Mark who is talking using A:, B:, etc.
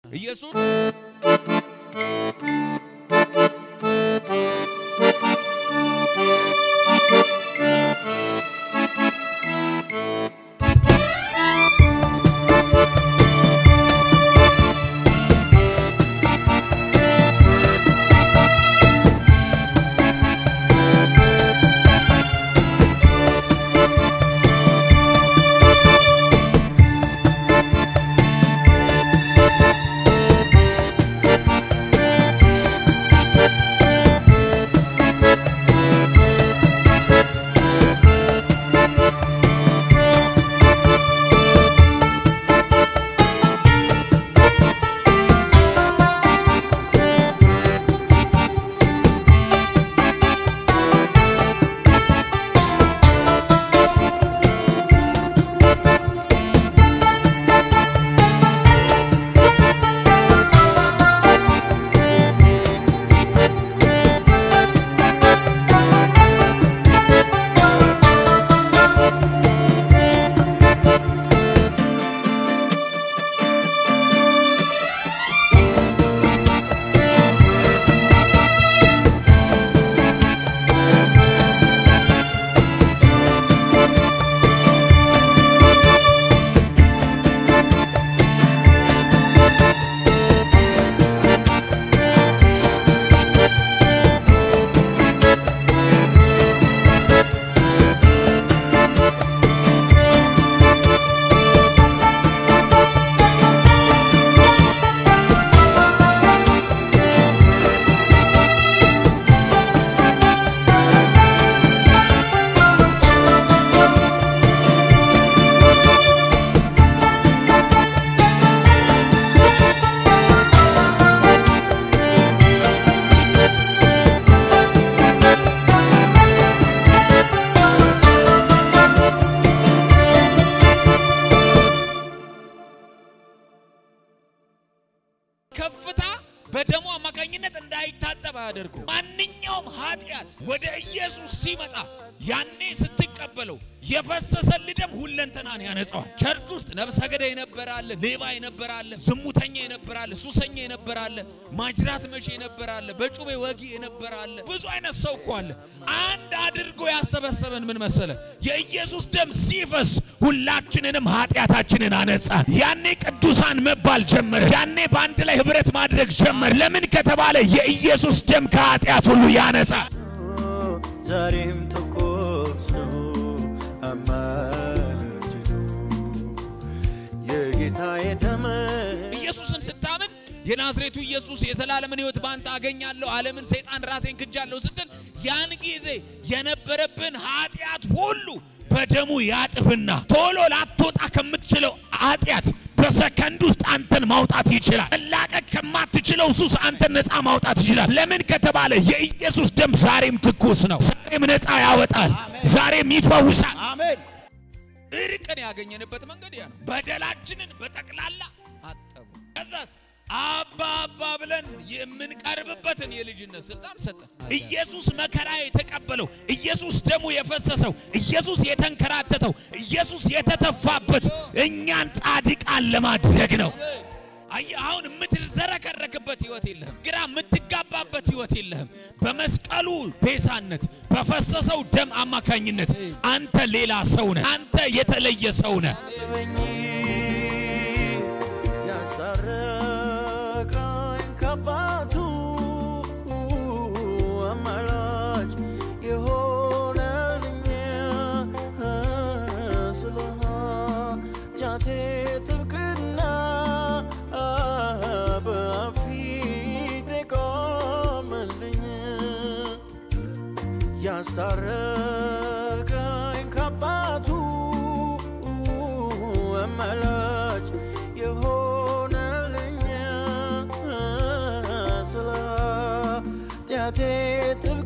A: ኢየሱስ ከፍታ በደሙ አማካኝነት እንዳይታጠብ አድርጎ ማንኛውም ኃጢያት ወደ ኢየሱስ ሲመጣ ያኔ ስትቀበለው የፈሰሰል ደም ሁለንተናን ያነጻዋል። ቸርች ውስጥ ነፍሰ ገዳይ ነበራለ፣ ሌባ ነበራለ፣ ዝሙተኛ ነበራለ፣ ሱሰኛ ነበራለ፣ ማጅራት መቼ ነበራለ፣ በጩቤ ወጊ ነበራለ፣ ብዙ አይነት ሰው እኮ አለ። አንድ አድርጎ ያሰበሰበን ምን መሰለ? የኢየሱስ ደም ሲፈስ ሁላችንንም ኃጢያታችንን አነጻን። ያኔ ቅዱሳን መባል ጀመረ። ያኔ ባንድ ላይ ህብረት ማድረግ ጀመረ። ለምን ከተባለ የኢየሱስ ደም ከኃጢያት ሁሉ ያነጻል።
B: ዛሬም ተቆስ ነው አማላጅ የጌታዬ ደም
A: ኢየሱስን ስታምን የናዝሬቱ ኢየሱስ የዘላለምን ሕይወት ባንተ አገኛለሁ ዓለምን ሰይጣን ራሴን ክጃለሁ ስትል ያን ጊዜ የነበረብን ኃጢያት ሁሉ በደሙ ያጥፍና ቶሎ ላትወጣ ከምትችለው ኃጢያት በሰከንድ ውስጥ አንተን ማውጣት ይችላል። ለላቀቅ ከማትችለው ሱስ አንተን ነፃ ማውጣት ይችላል። ለምን ከተባለ የኢየሱስ ደም ዛሬም ትኩስ ነው። ዛሬም ነፃ ያወጣል። ዛሬም ይፈውሳል።
C: አሜን።
A: እርቅን ያገኘንበት መንገድ ያ ነው። በደላችንን በጠቅላላ አጠቡ። ከዛስ አባ አባ ብለን የምንቀርብበትን የልጅነት ስልጣን ሰጠን። ኢየሱስ መከራ የተቀበለው፣ ኢየሱስ ደሙ የፈሰሰው፣ ኢየሱስ የተንከራተተው፣ ኢየሱስ የተተፋበት እኛን ጻድቃን ለማድረግ ነው። አሁን የምትዘረከረክበት ህይወት የለህም። ግራ የምትጋባበት ህይወት የለህም። በመስቀሉ ቤዛነት በፈሰሰው ደም አማካኝነት አንተ ሌላ ሰው ነህ። አንተ የተለየ ሰው ነህ።
B: ከባቱ አማላጅ የሆነልኝ ስለሆነ ጃቴ ትብቅና በፊት ቆመልኝ ያስታረቀኝ ከባቱ አማላጅ የሆነልኝ ቲያቴ